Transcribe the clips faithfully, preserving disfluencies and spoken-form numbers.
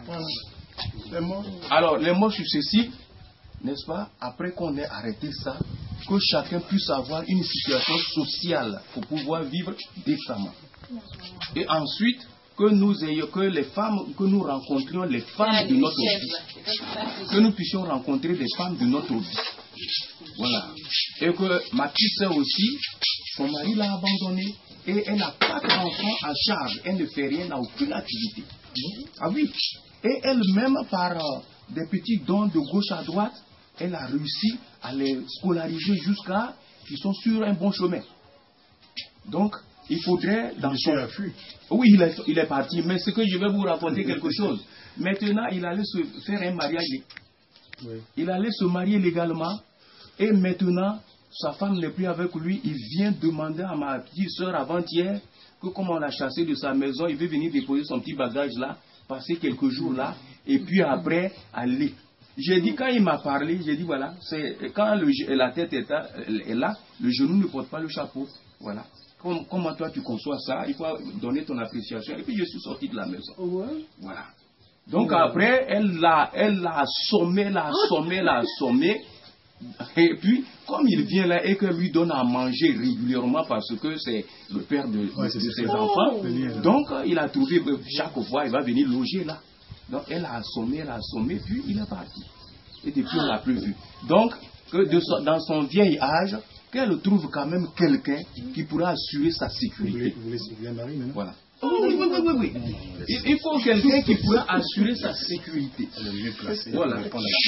Voilà. Les morts. Alors, les morts successifs, n'est-ce pas, après qu'on ait arrêté ça, que chacun puisse avoir une situation sociale pour pouvoir vivre décemment. Et ensuite, que nous ayons, que les femmes, que nous rencontrions les femmes de notre vie. Que nous puissions rencontrer des femmes de notre vie. Voilà. Et que ma petite sœur aussi, son mari l'a abandonnée et elle a quatre enfants à charge. Elle ne fait rien, n'a aucune activité. Ah oui. Et elle-même, par euh, des petits dons de gauche à droite, elle a réussi à les scolariser jusqu'à qu'ils sont sur un bon chemin. Donc, il faudrait... Dans son... Oui, il est, il est parti. Mais ce que je vais vous raconter quelque chose. Maintenant, il allait se faire un mariage. Oui. Il allait se marier légalement. Et maintenant, sa femme n'est plus avec lui. Il vient demander à ma petite soeur avant-hier que comme on l'a chassé de sa maison, il veut venir déposer son petit bagage là, passer quelques jours là, et puis après, aller. J'ai dit, quand il m'a parlé, j'ai dit, voilà, c'est quand le, la tête est, à, est là, le genou ne porte pas le chapeau. Voilà. Comme, comment toi tu conçois ça, il faut donner ton appréciation. Et puis je suis sorti de la maison. Ouais. Voilà. Donc ouais. Après, elle l'a elle l'a assommé, l'a assommé, l'a assommé. Et puis, comme il vient là et que lui donne à manger régulièrement parce que c'est le père de, ouais, de, de ses enfants, oh. Donc il a trouvé, chaque fois, il va venir loger là. Donc elle a assommé, elle a assommé, puis il est parti. Et depuis, on ne l'a plus vu. Donc, que de so, dans son vieil âge, qu'elle trouve quand même quelqu'un qui pourra assurer sa sécurité. Vous voulez, vous voulez marier maintenant? Voilà. Oh, oui, oui, oui, oui, oui. Il, il faut quelqu'un qui pourra assurer sa sécurité. Voilà.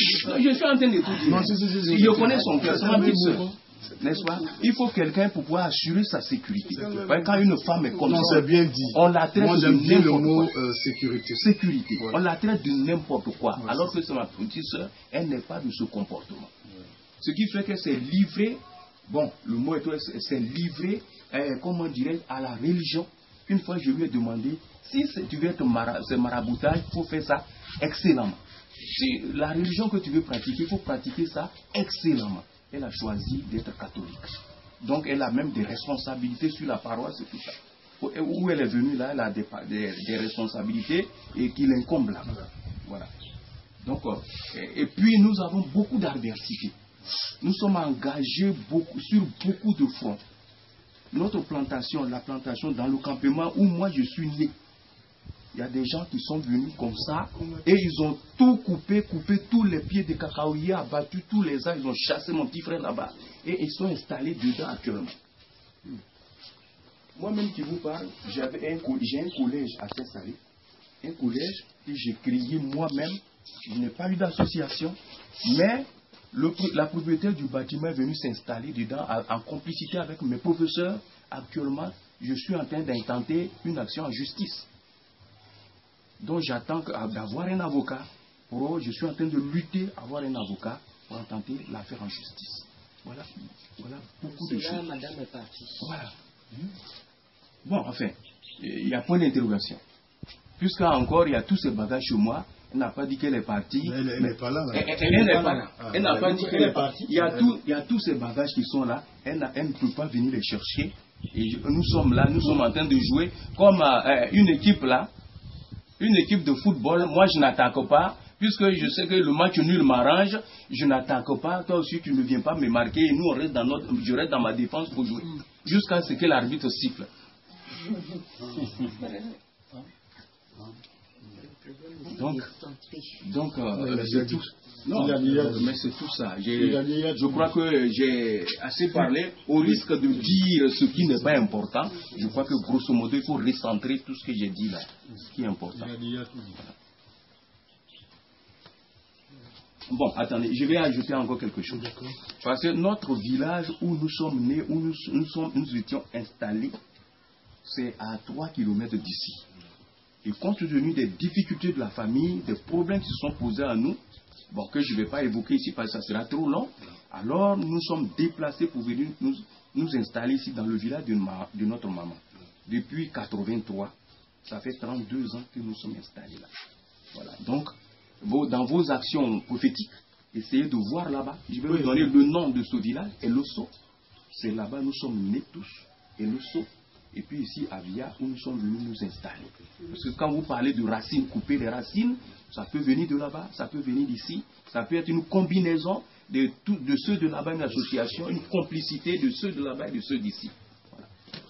Je suis en train de tout dire. Non, si, si, si, si, je connais son cœur, c'est ma petite soeur. N'est-ce pas? Il faut quelqu'un pour pouvoir assurer sa sécurité. Quand une femme est comme non, ça, c'est bien dit. On la traite Moi, de j'aime bien le n'importe mot quoi. Euh, sécurité. Sécurité. Ouais. On la traite de n'importe quoi. Ouais, alors que c'est ma petite soeur, elle n'est pas de ce comportement. Ouais. Ce qui fait que c'est livré, bon, le mot est c'est livré, euh, comment dirais à la religion. Une fois, je lui ai demandé, si tu veux être mara ce maraboutage, il faut faire ça excellemment. Si la religion que tu veux pratiquer, il faut pratiquer ça excellemment. Elle a choisi d'être catholique. Donc, elle a même des responsabilités sur la paroisse et tout ça. Où elle est venue là, elle a des, des, des responsabilités et qui l'incombent là. Voilà. Donc, euh, et, et puis, nous avons beaucoup d'adversité. Nous sommes engagés beaucoup, sur beaucoup de fronts. Notre plantation, la plantation dans le campement où moi je suis né, il y a des gens qui sont venus comme ça et ils ont tout coupé, coupé tous les pieds de cacaoyers, abattu tous les arbres, ils ont chassé mon petit frère là-bas et ils sont installés dedans actuellement. Moi-même qui vous parle, j'avais un, j'ai un collège à s'installer, un collège que j'ai créé moi-même. Je n'ai pas eu d'association, mais le, la propriétaire du bâtiment est venue s'installer dedans en complicité avec mes professeurs. Actuellement, je suis en train d'intenter une action en justice. Donc j'attends d'avoir un avocat. Pour eux, je suis en train de lutter, avoir un avocat pour intenter l'affaire en justice. Voilà, voilà beaucoup de choses. Madame est partie. Voilà. Bon, enfin, il y a point d'interrogation. Puisqu'encore, il y a tous ces bagages chez moi. Elle n'a pas dit qu'elle est partie. Mais elle n'est pas là. Elle, elle, elle n'est pas là. Elle n'a pas dit qu'elle est partie. Il y, a tout, il y a tous ces bagages qui sont là. Elle, elle ne peut pas venir les chercher. Et je, nous sommes là, nous sommes en train de jouer comme euh, une équipe là. Une équipe de football. Moi, je n'attaque pas. Puisque je sais que le match nul m'arrange, je n'attaque pas. Toi aussi, tu ne viens pas me marquer. Et nous, on reste dans notre, je reste dans ma défense pour jouer. Jusqu'à ce que l'arbitre siffle. Donc, donc euh, c'est tout. Non, mais c'est tout ça. Je crois que j'ai assez parlé au risque de dire ce qui n'est pas important. Je crois que grosso modo, il faut recentrer tout ce que j'ai dit là, ce qui est important. Bon, attendez, je vais ajouter encore quelque chose. Parce que notre village où nous sommes nés, où nous, nous, sommes, nous étions installés, c'est à trois kilomètres d'ici. Et compte tenu des difficultés de la famille, des problèmes qui se sont posés à nous, bon, que je ne vais pas évoquer ici parce que ça sera trop long, alors nous sommes déplacés pour venir nous, nous installer ici dans le village de, ma, de notre maman. Depuis mille neuf cent quatre-vingt-trois, ça fait trente-deux ans que nous sommes installés là. Voilà. Donc, vos, dans vos actions prophétiques, essayez de voir là-bas. Je vais oui, vous donner oui. le nom de ce village, Elosso. C'est là-bas nous sommes nés tous, Elosso. Et puis ici, à Via, où nous sommes venus nous installer. Parce que quand vous parlez de racines, couper les racines, Ça peut venir de là-bas, ça peut venir d'ici. Ça peut être une combinaison de, tout, de ceux de là-bas, une association, une complicité de ceux de là-bas et de ceux d'ici. Voilà.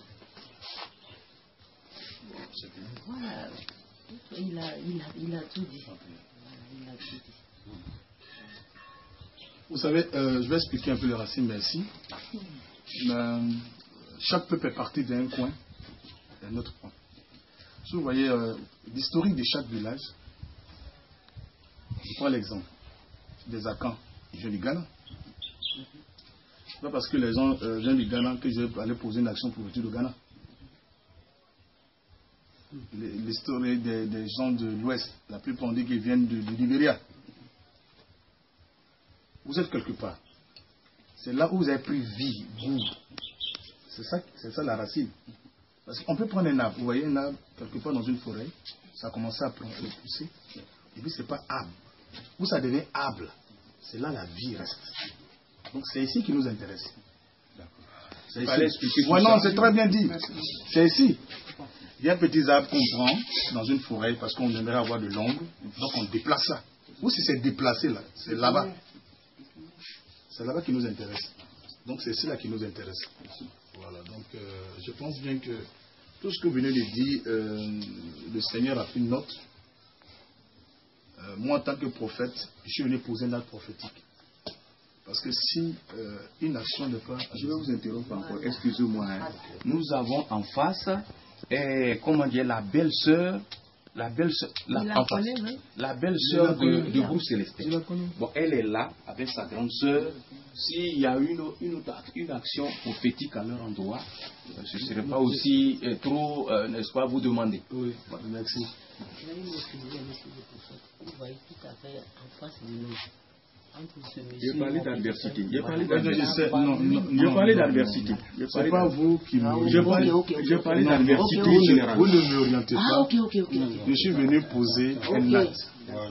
Voilà. Il a, il, a, il a tout dit. Il a tout dit. Vous savez, euh, je vais expliquer un peu les racines, merci. Euh, chaque peuple est parti d'un coin, d'un autre point. Si vous voyez euh, l'historique de chaque village, je prends l'exemple des Akans, ils viennent du Ghana. C'est pas parce que les gens euh, viennent du Ghana que je vais aller poser une action pour retour au Ghana. L'histoire des, des gens de l'Ouest, la plupart on dit qu'ils viennent du Libéria. Vous êtes quelque part. C'est là où vous avez pris vie, goût. C'est ça, c'est ça la racine. Parce qu'on peut prendre un arbre. Vous voyez un arbre quelque part dans une forêt, ça a commencé à prendre, à pousser. Et puis c'est pas arbre. Où ça devient arbre, c'est là la vie reste. Donc c'est ici qui nous intéresse. C'est ici. Ouais, non, c'est très bien dit. C'est ici. Il y a un petit arbre qu'on prend dans une forêt parce qu'on aimerait avoir de l'ombre. Donc on déplace ça. Ou si c'est déplacé là, c'est là-bas. C'est là-bas qui nous intéresse. Donc c'est cela qui nous intéresse. Voilà, donc euh, je pense bien que tout ce que vous venez de dire, euh, le Seigneur a pris une note. Euh, moi, en tant que prophète, je suis venu poser une acte prophétique. Parce que si euh, une action n'est pas... Je vais vous interrompre encore, excusez-moi. Hein. Nous avons en face, eh, comment dire, la belle-sœur, la belle-sœur, la, la, en face, connaît, oui. la belle-sœur de, de Bruce Célestin. Bon, elle est là avec sa grande sœur. S'il y a une, une, une action prophétique à leur endroit, ce ne serait pas aussi eh, trop, euh, n'est-ce pas, vous demander. Oui, merci. Vous voyez tout à fait en face de nous. J'ai parlé d'adversité. J'ai parlé d'adversité. J'ai parlé d'adversité. C'est pas vous qui me... J'ai parlé d'adversité générale. Vous ne m'orientez pas. Ah, ok, ok, ok. Je suis venu poser un acte.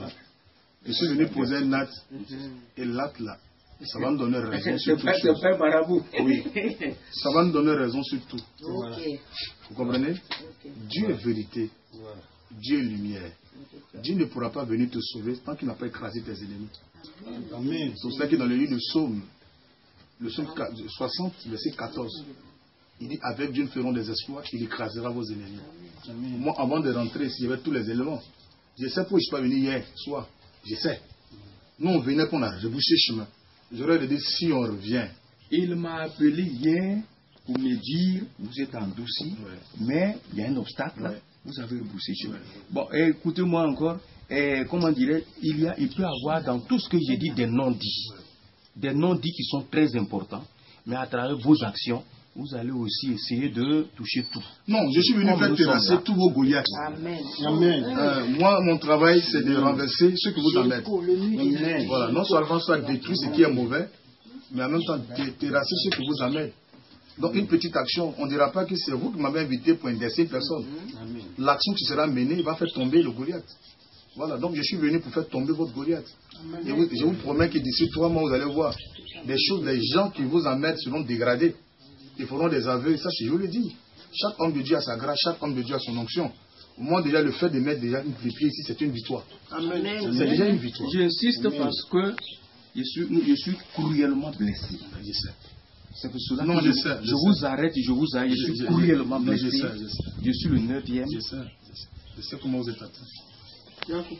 Je suis venu poser un acte. Et l'acte là, ça va me donner raison sur tout. C'est pas marabout. Oui. Ça va me donner raison sur tout. Okay. Vous comprenez? Okay. Dieu est vérité. Dieu est lumière. Dieu ne pourra pas venir te sauver tant qu'il n'a pas écrasé tes ennemis. Amen. C'est pour ça que dans le livre de Psaume, le Psaume soixante, verset quatorze, il dit avec Dieu nous ferons des exploits, il écrasera vos ennemis. Amen. Moi, avant de rentrer ici, il y avait tous les éléments. Je sais pourquoi je ne suis pas venu hier soir. Je sais. Nous, on venait pour on a rebouché le chemin. J'aurais dit si on revient. Il m'a appelé hier pour me dire vous êtes endouci, ouais. Mais il y a un obstacle là. Ouais. Vous avez rebouché le chemin. Ouais. Bon, écoutez-moi encore. Et, comment dirais il y a, il peut y avoir dans tout ce que j'ai dit des non-dits. Des non-dits qui sont très importants. Mais à travers vos actions, vous allez aussi essayer de toucher tout. Non, je suis venu faire terrasser tous vos Goliaths. Amen. Amen. Euh, moi, mon travail, c'est de renverser ce que vous en êtes. Amen. Voilà, non seulement soit détruire ce qui est mauvais, mais en même temps terrasser ce que vous amène. Donc une petite action, on ne dira pas que c'est vous qui m'avez invité pour indexer une personne. L'action qui sera menée va faire tomber le Goliath. Voilà, donc je suis venu pour faire tomber votre Goliath. Amen. Et vous, je vous promets que d'ici trois mois, vous allez voir des choses, des gens qui vous emmènent seront dégradés. Ils feront des aveux, ça je vous le dis. Chaque homme de Dieu a sa grâce, chaque homme de Dieu a son onction. Au moins déjà le fait de mettre déjà une pied ici, c'est une victoire. Amen. C'est déjà une victoire. J'insiste parce que je suis, je suis cruellement blessé. Je sais. C'est pour cela non, que je, je, sais, je, je vous arrête et je vous arrête. Je, je suis je, cruellement je, blessé. Je, sais, je, sais. Je suis le neuvième. Je sais, je sais. Je sais comment vous êtes atteint. Je sais.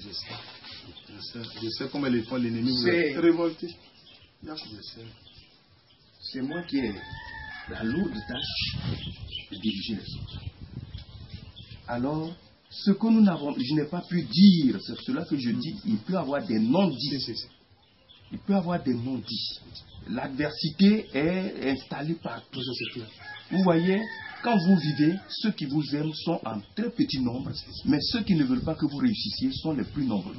Je sais. Je sais comment les fois l'ennemi vous a révolté. Je sais. C'est moi qui ai la lourde tâche de diriger les autres. Alors, ce que nous n'avons, je n'ai pas pu dire, c'est cela que je dis, il peut y avoir des non-dits. Il peut y avoir des non-dits. L'adversité est installée partout. Vous voyez, quand vous vivez, ceux qui vous aiment sont en très petit nombre, mais ceux qui ne veulent pas que vous réussissiez sont les plus nombreux.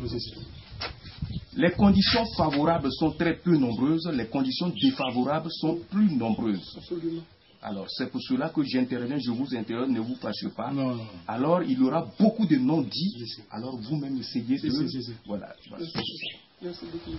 Les conditions favorables sont très peu nombreuses, les conditions défavorables sont plus nombreuses. Absolument. Alors, c'est pour cela que j'interviens, je vous interroge, ne vous fâchez pas. Non, non. Alors, il y aura beaucoup de non-dits. Alors, vous-même, essayez de... Si, si, si. Voilà. voilà. Merci beaucoup.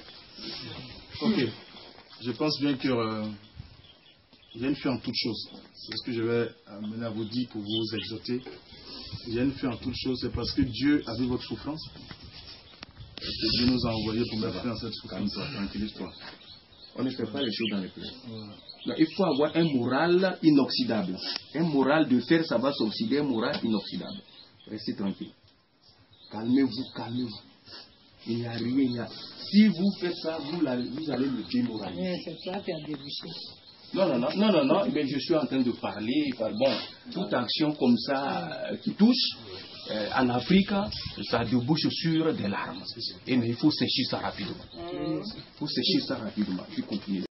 Ok. Je pense bien que euh, j'ai une foi en toutes choses. C'est ce que je vais amener à vous dire pour vous exhorter. J'ai une foi en toutes choses. C'est parce que Dieu a vu votre souffrance. que Dieu nous a envoyés pour mettre fin à cette souffrance. Tranquillise-toi. On ne fait pas les choses dans les plaies. Ouais. Il faut avoir un moral inoxydable. Un moral de fer, ça va s'oxyder, un moral inoxydable. Restez tranquille. Calmez-vous, calmez-vous. Il n'y a rien. Il y a... Si vous faites ça, vous, la, vous allez le démoraliser. Mais c'est toi qui as débouché. Non, non, non, non, non, non. Mais je suis en train de parler. Bon, toute action comme ça euh, qui touche, euh, en Afrique, ça débouche sur des larmes. Et mais il faut sécher ça rapidement. Il faut sécher ça rapidement. Puis continuer.